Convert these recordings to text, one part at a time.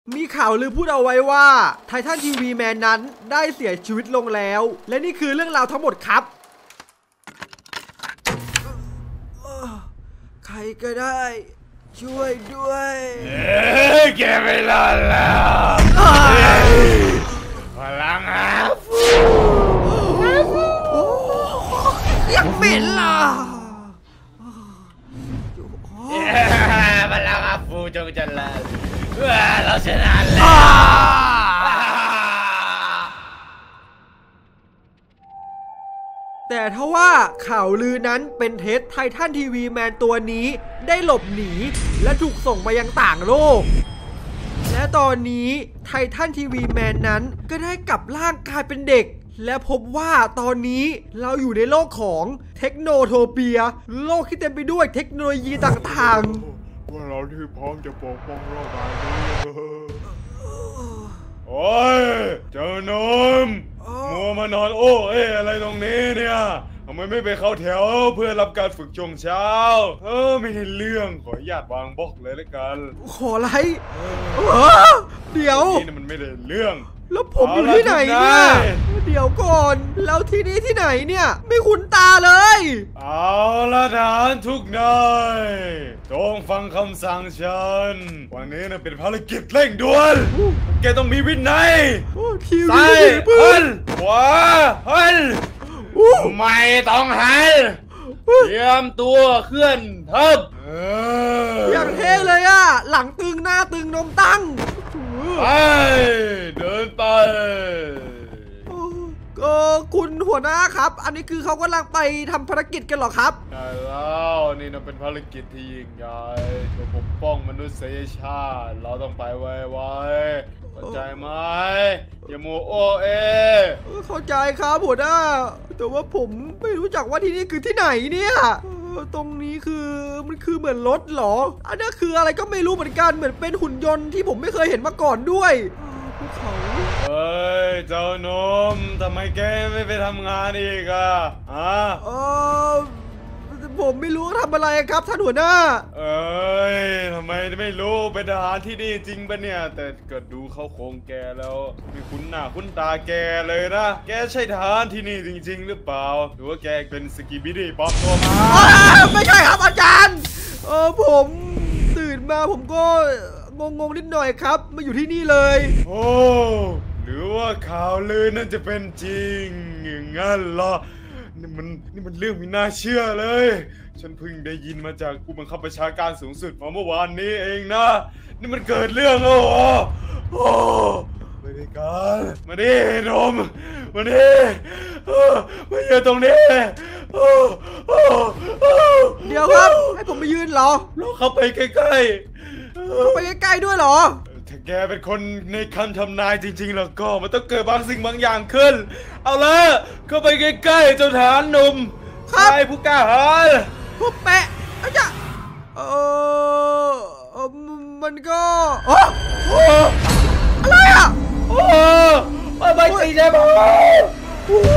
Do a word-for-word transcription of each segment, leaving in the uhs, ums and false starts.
มีข่าวลือพูดเอาไว้ว่าไททันทีวีแมนนั้นได้เสียชีวิตลงแล้วและนี่คือเรื่องราวทั้งหมดครับใครก็ได้ช่วยด้วยเอ้ยแกไม่รอดแล้วพลังอาฟูยังเหม็นล่ะพลังอาฟูจงเจริญเราชนะแล้วแต่ถ้าว่าข่าวลือนั้นเป็นเท็จไททันทีวีแมนตัวนี้ได้หลบหนีและถูกส่งไปยังต่างโลกและตอนนี้ไททันทีวีแมนนั้นก็ได้กลับร่างกายเป็นเด็กและพบว่าตอนนี้เราอยู่ในโลกของเทคโนโทเปียโลกที่เต็มไปด้วยเทคโนโลยีต่างๆว่าเราที่พร้อมจะปกป้องโลกใบนี้โอ้ยเจ้าหนุ่มมัวมานอนโอ้เอ้อะไรตรงนี้เนี่ยทำไมไม่ไปเข้าแถวเพื่อรับการฝึกช่วงเช้าเออไม่ได้เรื่องขออนุญาตวางบล็อกเลยละกันขออะไรเดี๋ยวนี่มันไม่ได้เรื่องแล้วผมอยู่ที่ไหนเนี่ยเดี๋ยวก่อนแล้วที่นี่ที่ไหนเนี่ยไม่คุ้นตาเลยเอาละทหารทุกนายจงฟังคำสั่งฉันวันนี้นะเป็นภารกิจเร่งด่วนแกต้องมีวินัยซ้ายหันขวาหันไม่ต้องหันเตรียมตัวเคลื่อนทับอย่างเท่เลยอะหลังตึงหน้าตึงนมตั้งไปเดินไปก็คุณหัวหน้าครับอันนี้คือเขากำลังไปทำภารกิจกันหรอครับใช่แล้วนี่นะเป็นภารกิจที่ยิ่งใหญ่เพื่อปกป้องมนุษยชาติเราต้องไปไวๆเข้าใจไหมอย่าโมโอเอเข้าใจครับหัวหน้าแต่ว่าผมไม่รู้จักว่าที่นี่คือที่ไหนเนี่ยตรงนี้คือมันคือเหมือนรถเหรออันนี้คืออะไรก็ไม่รู้เหมือนกันเหมือนเป็นหุ่นยนต์ที่ผมไม่เคยเห็นมาก่อนด้วยภูเขาเฮ้ยเจ้าหนุ่มทำไมแกไม่ไปทำงานอีกอะฮะเออผมไม่รู้ทำอะไรครับท่านหัวหน้าเอ้ยทำไมไม่รู้เป็นทหารที่นี่จริงปะเนี่ยแต่เกิดดูเขาโครงแกแล้วไม่คุ้นหน้าคุ้นตาแกเลยนะแกใช่ทหารที่นี่จริงๆหรือเปล่าหรือว่าแกเป็นสกีบิดี้ปลอมตัวมาไม่ใช่ครับอาจารย์เออผมตื่นมาผมก็งงๆนิดหน่อยครับมาอยู่ที่นี่เลยโอ้หรือว่าข่าวลือนั่นจะเป็นจริงอย่างงั้นเหรอนี่มันนี่มันเรื่องไม่น่าเชื่อเลยฉันเพิ่งได้ยินมาจากผู้บังคับบัญชาการสูงสุดมาเมื่อวานนี้เองนะนี่มันเกิดเรื่องแล้วเหรอโอ้ไม่ได้การมาดินมมาดิมาอยู่ตรงนี้เดี๋ยวครับให้ผมไปยืนเหรอเราเข้าไปใกล้ๆเข้าไปใกล้ๆด้วยเหรอถ้าแกเป็นคนในคำทำนายจริงๆแล้วก็มันต้องเกิดบางสิ่งบางอย่างขึ้นเอาละเข้าไปใกล้ๆเจ้าทหารหนุ่มชายผู้กล้าหาญผู้แปะอาจารย์เออมันก็อะไรอ่ะโอ้ไม่ตีใช่ไหมโอ้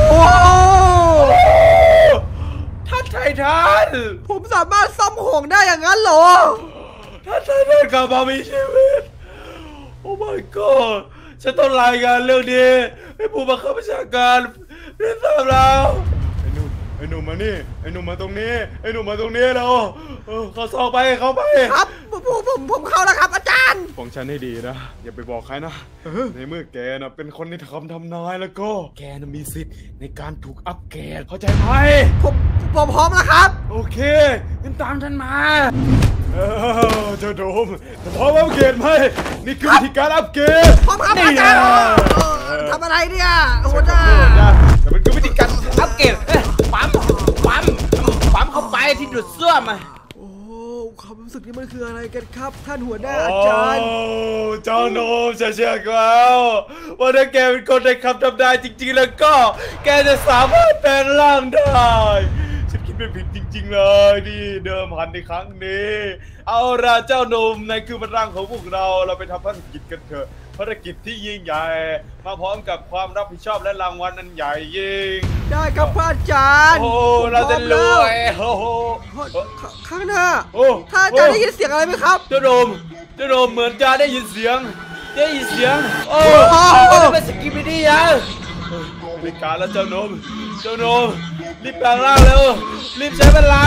ท่านไททันผมสามารถซ่อมของได้อย่างนั้นเหรอท่านไททันกลับมามีชีวิตโอ้ my god ฉันต้องรายงานเรื่องนี้ให้ผู้บังคับบัญชาการได้ทราบแล้วไอ้หนุ่มไอ้หนุ่มมานี่ไอ้หนุ่มมาตรงนี้ไอ้หนุ่มมาตรงนี้แล้วเขาซองไปเขาไปครับผมผมผมเข้าแล้วครับอาจารย์ฟังฉันให้ดีนะอย่าไปบอกใครนะในเมื่อแกน่ะเป็นคนที่ทำทำนายแล้วก็แกน่ะมีสิทธิ์ในการถูกอัปเกรดเข้าใจไหมผมผมพร้อมแล้วครับโอเคงั้นตามฉันมาเออเจ้าโดมพร้อมอัปเกรดไหมนี่คือวิธีการอัปเกรดพร้อมครับอาจารย์ทำอะไรเนี่ยโอ้โหจ้าแต่มันคือวิธีการอัปเกรดปั๊มปั๊มปั๊มเข้าไปที่ดูดซ่วมอ่ะโอ้ความรู้สึกนี้มันคืออะไรกันครับท่านหัวหน้าอาจารย์เจ้าโนมเชื่อแล้วว่าถ้าแกเป็นคนในคำทำนายจริงๆแล้วก็แกจะสามารถแปลงร่างได้ฉันคิดไม่ผิดจริงๆเลยนี่เดิมพันในครั้งนี้เอาละเจ้าหนุ่มในคือพลังของพวกเราเราไปทำภารกิจกันเถอะภารกิจที่ยิ่งใหญ่มาพร้อมกับความรับผิดชอบและรางวัลอันใหญ่ยิ่งได้ครับพระอาจารย์โอ้เราจะรวยโอ้โหข้างหน้าถ้าอาจารย์ได้ยินเสียงอะไรไหมครับเจ้าโดมเจ้าโดมเหมือนจะได้ยินเสียงได้ยินเสียงโอ้เป็นสกิบิดี้ยังในการแล้วเจ้าโนมเจ้าโนมรีบแปลงร่างเร็วรีบใช้พลัง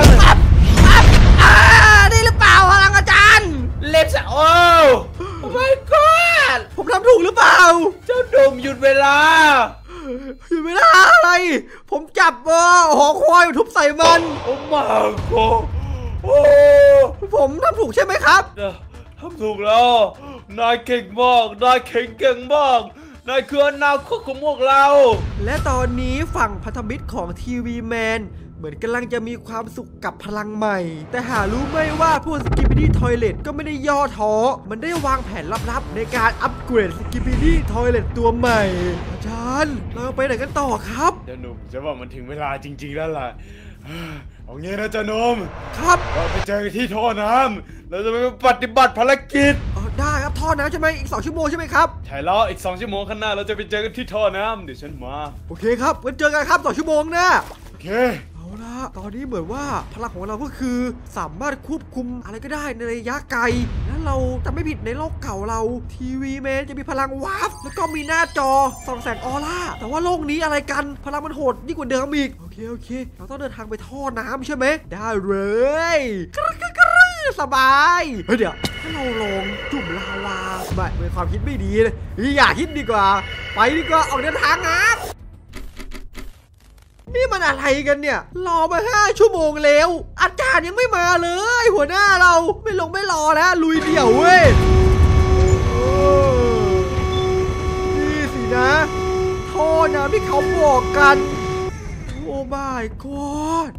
นี่หรือเปล่าพลังอาจารย์เล็บจะโอ้ my god ผมทำถูกหรือเปล่าเจ้าโดมหยุดเวลาหยุดเวลาอะไรผมจับเออหอคอยทุบใส่มันโอ้มาโกโอ้ผมทำถูกใช่ไหมครับทำถูกแล้วนายเก่งมากนายเก่งเก่งมากนายคืออนาคตของพวกเราและตอนนี้ฝั่งพันธมิตรของทีวีแมนเหมือนกำลังจะมีความสุขกับพลังใหม่แต่หารู้ไหมว่าพวกสกิปปี้ทอยเลทก็ไม่ได้ย่อท้อมันได้วางแผนลับๆในการอัปเกรดสกิปปี้ทอยเลทตัวใหม่อาจารย์เราไปไหนกันต่อครับเจ้าหนุ่มจะว่ามันถึงเวลาจริงๆแล้วล่ะเอางี้นะเจ้าหนุ่มครับเราไปเจอกันที่ท่อน้ำเราจะไปปฏิบัติภารกิจได้ครับท่อน้ำใช่ไหมอีกสองชั่วโมงใช่ไหมครับใช่แล้วอีกสองชั่วโมงข้างหน้าเราจะไปเจอกันที่ท่อน้ำเดี๋ยวฉันมาโอเคครับงั้นเจอกันครับสองชั่วโมงนะโอเคเอาละตอนนี้เหมือนว่าพลังของเราก็คือสามารถควบคุมอะไรก็ได้ในระยะไกลและเราจะไม่ผิดในโลกเก่าเราทีวีแมนจะมีพลังวาร์ปแล้วก็มีหน้าจอส่องแสงออร่าแต่ว่าโลกนี้อะไรกันพลังมันโหดยิ่งกว่าเดิมอีกโอเคโอเคเราต้องเดินทางไปท่อน้ำใช่ไหมได้เลยสบายเฮ้ยเดี๋ยวถ้าเราลองจุ่มลาวาแบบเป็นความคิดไม่ดีเลยอย่าคิดดีกว่าไปดีกว่าออกเดินทางครับนี่มันอะไรกันเนี่ยรอมาห้าชั่วโมงแล้วอาจารย์ยังไม่มาเลยหัวหน้าเราไม่ลงไม่รอแล้วลุยเดี่ยวเว้ยนี่สินะท่อน้ำที่เขาบอกกันโอ้ my god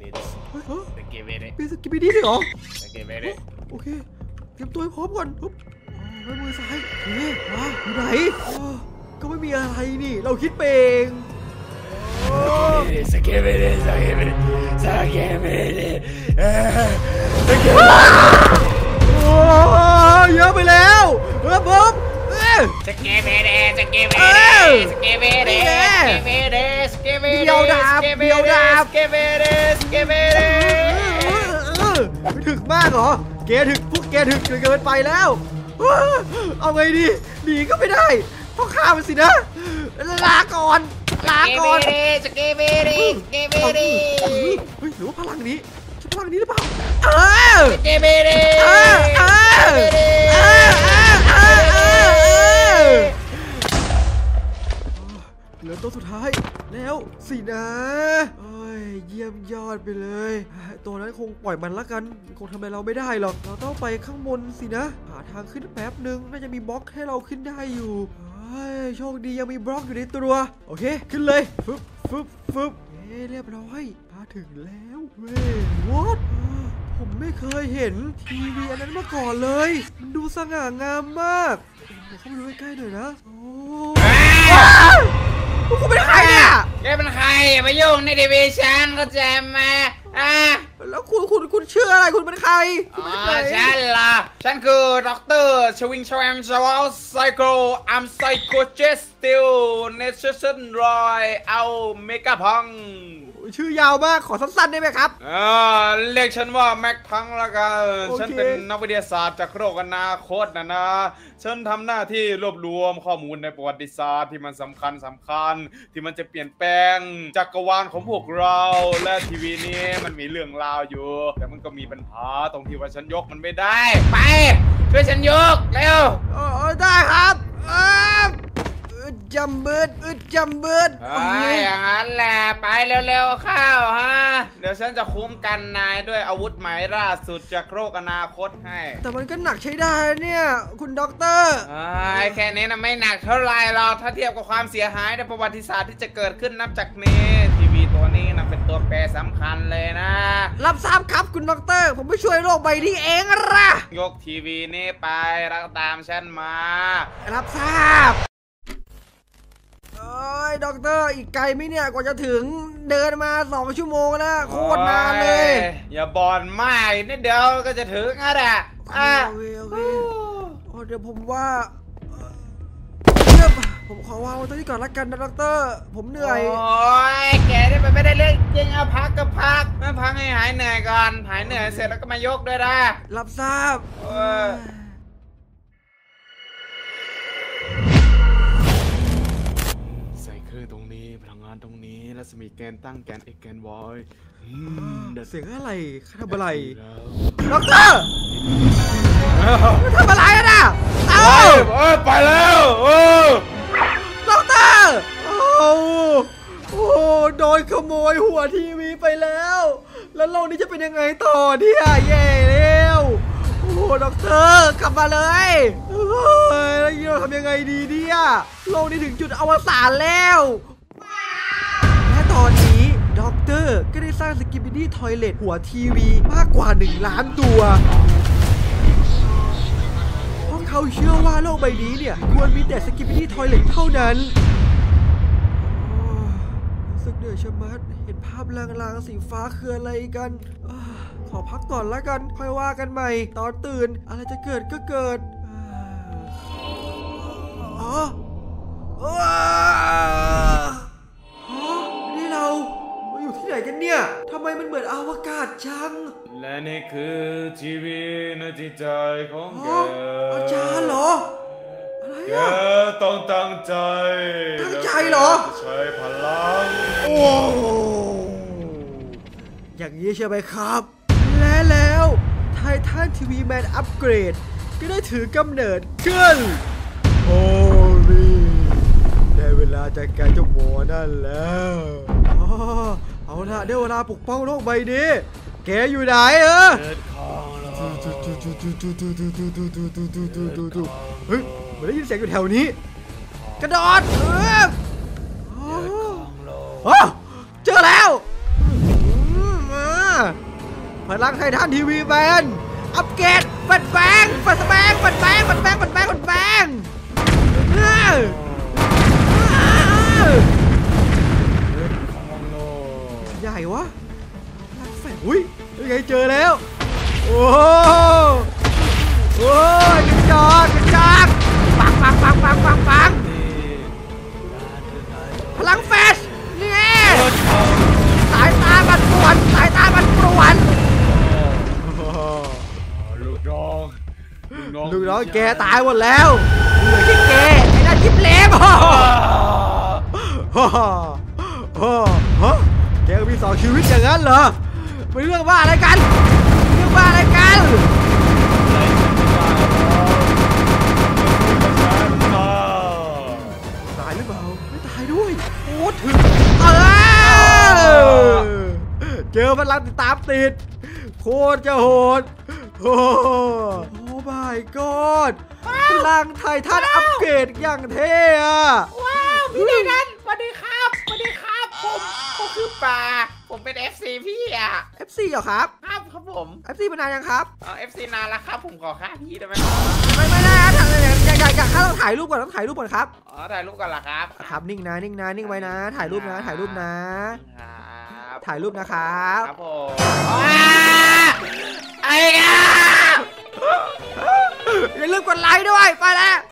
มีสกิปปี้ดิเหรอโอเคเตรียมตัวให้พร้อมก่อนปุ๊บไว้มือซ้ายโอเคมาอยู่ไหนก็ไม่มีอะไรนี่เราคิดเองสกิปปี้ดิสกิปปี้ดิสกิปปี้ดิโอ้เยอะไปแล้วเออปุ๊บสกิปปี้ดิสกิปปี้ดิสกิปปี้ดิสกิปปี้ดิสกิปปี้ดิเดียวดาบเดียวดาบสกิปปี้ดิสกิปปี้ดิไม่ถึกมากเหรอแกถึกพวกแกถึกเกินไปแล้วเอาไงดีหนีก็ไม่ได้ต้องฆ่ามันสินะลาก่อนลาก่อนสกิปปี้ดิสกิปปี้ดิเฮ้ยหรือว่าพลังนี้จะพลังนี้หรือเปล่าเออสกิปปี้ดิเออเออเออเออเหลือตัวสุดท้ายแล้วสินะเอ้ยเยี่ยมยอดไปเลยตัวนั้นคงปล่อยมันละกันคงทำอะไรเราไม่ได้หรอกเราต้องไปข้างบนสินะหาทางขึ้นแป๊บนึงน่าจะมีบล็อกให้เราขึ้นได้อยู่โชคดียังมีบล็อกอยู่ในตัวโอเคขึ้นเลยฟึบฟึบฟึบเฮ้เรียบร้อยมาถึงแล้วเว้ยวอทผมไม่เคยเห็นทีวีอันนั้นมาก่อนเลยมันดูสง่างามมากเข้ามาดูใกล้ๆหน่อยนะโอ้คุณเป็นใครเนี่ยแกเป็นใครอย่ามายุ่งในทีวีฉันก็จะมาอ่ะแล้วคุณคุณคุณชื่ออะไรคุณเป็นใครอ๋อฉันล่ะฉันคือด็อกเตอร์ชวิงชแวมชวาลไซโคอัมไซโคเจสติลเนเชอร์นรอยเอาเมกาพังชื่อยาวมากขอสั้นๆได้ไหมครับอ่าเรียกฉันว่าแม็กพังละกันฉันเป็นนักวิทยาศาสตร์จากโลกอนาคตนะนะฉันทำหน้าที่รวบรวมข้อมูลในประวัติศาสตร์ที่มันสำคัญสำคัญที่มันจะเปลี่ยนแปลงจักรวาลของพวกเราและทีวีนี้มันมีเรื่องราวอยู่แต่มันก็มีปัญหาตรงที่ว่าฉันยกมันไม่ได้ไปช่วยฉันยกเร็วอ๋อได้ครับอึดจำเบิดอึดจำเบิดอย่างนั้นแหละไปเร็วๆเข้าฮะเดี๋ยวฉันจะคุ้มกันนายด้วยอาวุธใหม่ล่าสุดจากโลกอนาคตให้แต่มันก็หนักใช้ได้เนี่ยคุณด็อกเตอร์แค่นี้นะไม่หนักเท่าไรหรอกถ้าเทียบกับความเสียหายในประวัติศาสตร์ที่จะเกิดขึ้นนับจากนี้ทีวีตัวนี้นะเป็นตัวแปรสำคัญเลยนะรับทราบครับคุณด็อกเตอร์ผมไม่ช่วยโลกใบนี้เองละยกทีวีนี้ไปรักตามฉันมารับทราบเอ้ยด็อกเตอร์อีกไกลไหมเนี่ยกว่าจะถึงเดินมาสองชั่วโมงแล้วโคตรนานเลยอย่าบ่นมากนิดเดียวก็จะถึงอ่ะแหละอ่ะโอเคโอเคเดี๋ยวผมว่าผมขอวางไว้ตรงนี้ก่อนละกันนะด็อกเตอร์ผมเหนื่อยโอ้ยแกนี่ไปไม่ได้เรื่องจริงเอาพักก็พักไม่พักให้หายเหนื่อยก่อนหายเหนื่อยเสร็จแล้วก็มายกด้วยนะรับทราบงานตรงนี้แล้วจะมีแกนตั้งแกนเอกแกนวอยเสียงอะไรทำอะไรแล้วด็อกเตอร์ทำอะไรอะน่ะเอ้าเอ้ยไปแล้วเออด็อกเตอร์โอ้โหโดนขโมยหัวทีวีไปแล้ว แล้วโลกนี้จะเป็นยังไงต่อเนี่ยแย่แล้วโอ้โหด็อกเตอร์กลับมาเลยเฮ้ยแล้วเราทำยังไงดีเนี่ยโลกนี้ถึงจุดอวสานแล้วและตอนนี้ด็อกเตอร์ก็ได้สร้างสกิปปิดี้ทอยเลทหัวทีวีมากกว่าหนึ่งล้านตัวเพราะเขาเชื่อว่าโลกใบนี้เนี่ยควรมีแต่สกิปปิดี้ทอยเลทเท่านั้นรู้สึกเหนื่อยชะมัดเห็นภาพลางๆสีฟ้าคืออะไรกันขอพักก่อนแล้วกันค่อยว่ากันใหม่ตอนตื่นอะไรจะเกิดก็เกิดอ๋อนี่เรามาอยู่ที่ไหนกันเนี่ยทำไมมันเหมือนอวกาศจังและนี่คือทีวีในจิตใจของแกอาจารย์เหรออะไรแกอะต้องตั้งใจตั้งใจเหรอแล้วแกจะใช้พลังโอ้อย่างนี้ใช่ไหมครับ และแล้วไททันทีวีแมนอัปเกรดก็ได้ถือกำเนิดขึ้นโอ้มีได้เวลาจัดการเจ้าหมอนั่นแล้วอ๋อเอาล่ะได้เวลาปกป้องโลกใบนี้แกอยู่ไหนเออเกิดของเราเฮ้ยเหมือนได้ยินเสียงอยู่แถวนี้กระโดดเออโอ้เจอแล้วมาพลังไททันทีวีแมนอัปเกรดปัดแบงปัดแบงปัดแบงปัดแบงปัดแบงปัดแบงใหญ่วะลักแฝงอุ้ยยังไงเจอแล้วโอ้โอ้ยกระจอกกระจอกปังปังปังปังปังปังพลังแฟชนี่สายตาบันปวนสายตาบันปวนลูกน้องลูกน้องแกตายหมดแล้วเหลือแค่แกไอ้นั่นทิพเล็บแกมีสองชีวิตอย่างนั้นเหรอเป็นเรื่องบ้าอะไรกันเรื่องบ้าอะไรกันตายหรือเปล่าไม่ตายด้วยโอ้ถึงเออเจอพลังติดตามติดโคตรจะโหดโอ้โอ้ my god พลังไททันอัปเกรดอย่างเท่อะว้าวพี่ได้นั้นสวัสดีครับสวัสดีครับผมผมคือป่าผมเป็น เอฟ ซี พี่อ่ะเอฟ ซี เหรอครับครับครับผมเอฟ ซี มานานยังครับเออ เอฟ ซี นานแล้วครับผมขอค่าพี่ได้ไหมไม่ไม่ได้ทางอยากอยากอยากถ้าต้องถ่ายรูปก่อนต้องถ่ายรูปก่อนครับอ๋อถ่ายรูปกันเหรอครับครับนิ่งนะนิ่งนะนิ่งไว้นะ ถ่ายรูปนะถ่ายรูปนะครับถ่ายรูปนะครับครับผมไอ้กาอย่าลืมกดไลค์ด้วยไปแล้ว